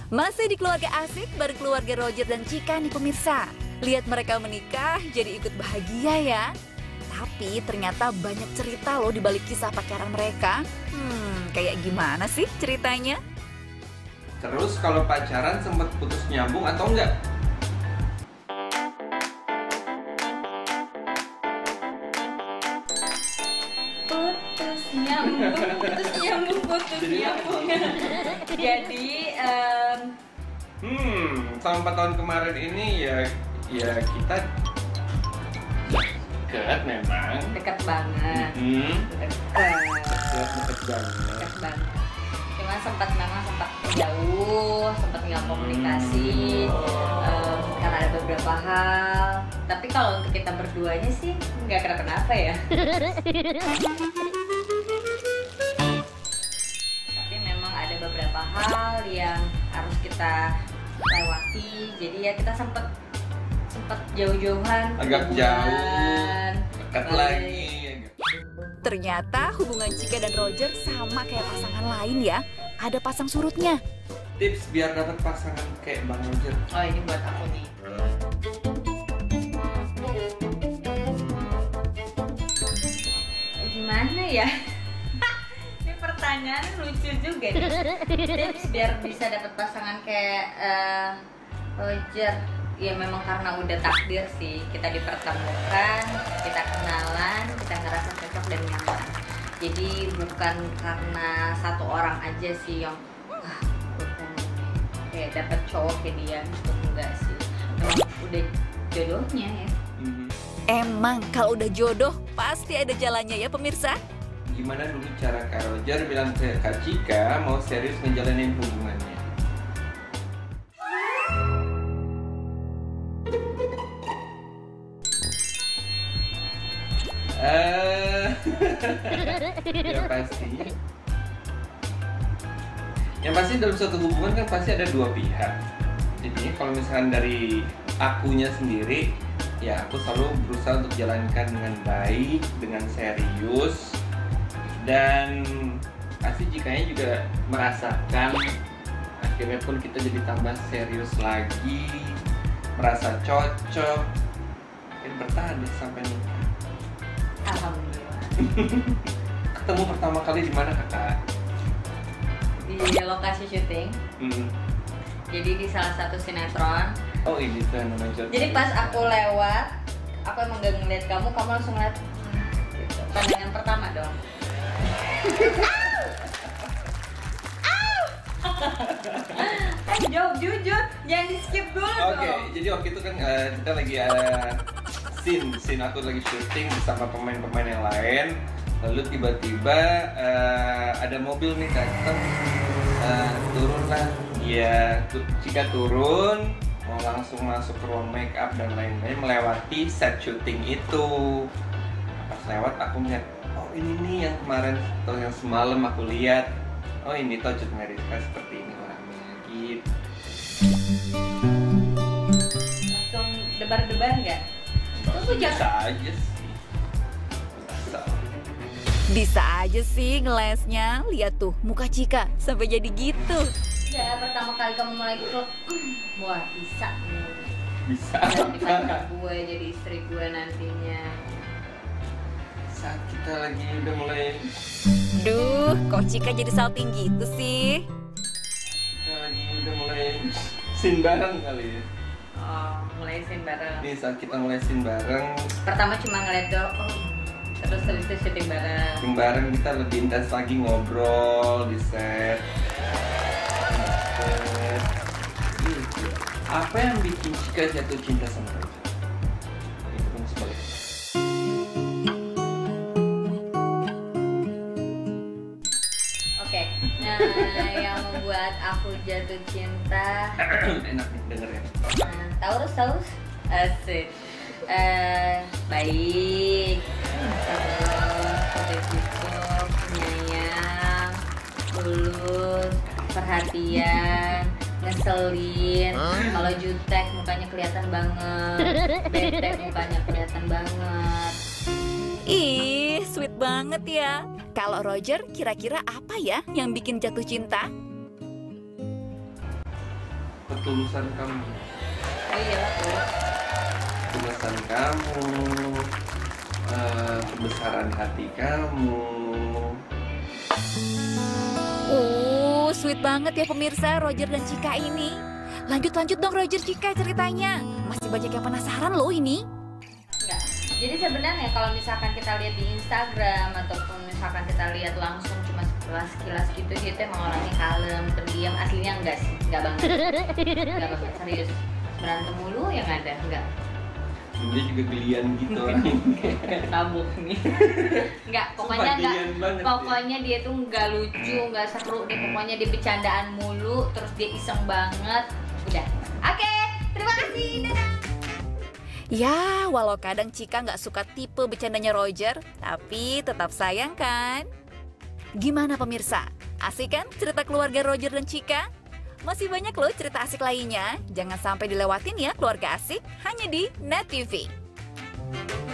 Masih di keluarga asik bareng keluarga Roger dan Chika nih pemirsa. Lihat mereka menikah jadi ikut bahagia ya. Tapi ternyata banyak cerita loh di balik kisah pacaran mereka. Kayak gimana sih ceritanya? Terus kalau pacaran sempat putus nyambung atau enggak? Putus nyambung. Jadi selama 4 tahun kemarin ini ya kita dekat memang. dekat banget. Dekat banget. Dekat banget. Cuma memang sempat jauh, sempat nggak komunikasi karena ada beberapa hal. Tapi kalau untuk kita berduanya sih nggak kenapa-napa ya. Tapi memang ada beberapa hal yang harus kita lewati. Jadi ya kita sempat jauh-jauhan, Agak jauh, dekat Lalu- lagi. Ternyata hubungan Chika dan Roger sama kayak pasangan lain ya. Ada pasang surutnya. Tips biar dapat pasangan kayak Bang Roger. Oh, ini buat aku nih. Gimana ya? Ini pertanyaan lucu juga nih. Tips biar bisa dapat pasangan kayak Roger. Ya memang karena udah takdir sih, kita dipertemukan, kita kenalan, kita ngerasa cocok dan nyaman. Jadi bukan karena satu orang aja sih yang bukan kayak dapet cowok kayak dia, itu enggak sih. Memang udah jodohnya ya. Emang kalau udah jodoh pasti ada jalannya ya pemirsa. Gimana dulu cara Kak Roger bilang ke Kak Chika mau serius menjalani hubungannya? Ya pasti. Yang pasti dalam suatu hubungan kan pasti ada dua pihak. Jadi kalau misalkan dari akunya sendiri, ya aku selalu berusaha untuk jalankan dengan baik, dengan serius, dan pasti jikanya juga merasakan. Akhirnya pun kita jadi tambah serius lagi, merasa cocok, dan bertahan deh sampai nikah. Alhamdulillah. Ketemu pertama kali di mana kakak? Di lokasi syuting. Jadi di salah satu sinetron. Oh ini tuh yang namanya. Jadi pas aku lewat, aku emang gak ngeliat kamu langsung ngeliat gitu. Pandangan pertama dong. Jawab jujur, jangan di skip dulu Oke, dong. jadi waktu itu kan kita lagi ada scene aku lagi syuting bersama pemain-pemain yang lain. Lalu tiba-tiba ada mobil nih datang, turunlah. Ya, Chika turun, mau langsung masuk ke ruang make up dan lain-lain, melewati set syuting itu. Pas lewat aku ngeliat, oh ini nih yang kemarin atau yang semalam aku lihat. Oh ini Tojut Meriska seperti ini orangnya gitu. Langsung debar-debar nggak? Tunggu Bisa jangan. aja sih. Bisa. Bisa aja sih ngelesnya. Lihat tuh muka Chika sampai jadi gitu. Ya pertama kali kamu mulai klub, wah bisa nih. Bisa Jadi pacar apa? gue, jadi istri gue nantinya. Saat kita lagi udah mulai Duh, kok Chika jadi salting gitu sih? scene bareng kali ya. Oh, mulai scene bareng. Ini saat kita mulai scene bareng, Pertama cuma ngeliat doang, terus habis itu syuting bareng. scene bareng kita lebih intens lagi ngobrol di set. Apa yang bikin Chika jatuh cinta sama Roger? Itu pun sebaliknya. Oke, nah yang membuat aku jatuh cinta, Enak nih dengernya. Taurus, asik, baik, terus penyayang, tulus, perhatian, ngeselin. Kalau jutek mukanya kelihatan banget, bete mukanya kelihatan banget. Ih, sweet banget ya. Kalau Roger, kira-kira apa ya yang bikin jatuh cinta? ketulusan kamu. Oh iya lah. Ketulusan kamu, kebesaran hati kamu. Sweet banget ya pemirsa Roger dan Chika ini. Lanjut dong Roger, Chika ceritanya. Masih banyak yang penasaran loh ini. Enggak. Jadi sebenarnya kalau misalkan kita lihat di Instagram ataupun misalkan kita lihat langsung cuma sekilas gitu, dia tuh emang orangnya kalem, pendiam. Aslinya enggak sih, enggak banget. Enggak banget, serius. Berantem mulu yang ada, enggak. Dia juga gelian gitu. Tabuk nih. Enggak, pokoknya enggak. Pokoknya dia tuh enggak lucu, enggak seru deh. Pokoknya dia bercandaan mulu, terus dia iseng banget. Udah. Oke, terima kasih. Dadah. Ya, walau kadang Chika nggak suka tipe bercandanya Roger, tapi tetap sayang kan? Gimana pemirsa? Asik kan cerita keluarga Roger dan Chika? Masih banyak loh cerita asik lainnya. Jangan sampai dilewatin ya keluarga asik hanya di Net TV.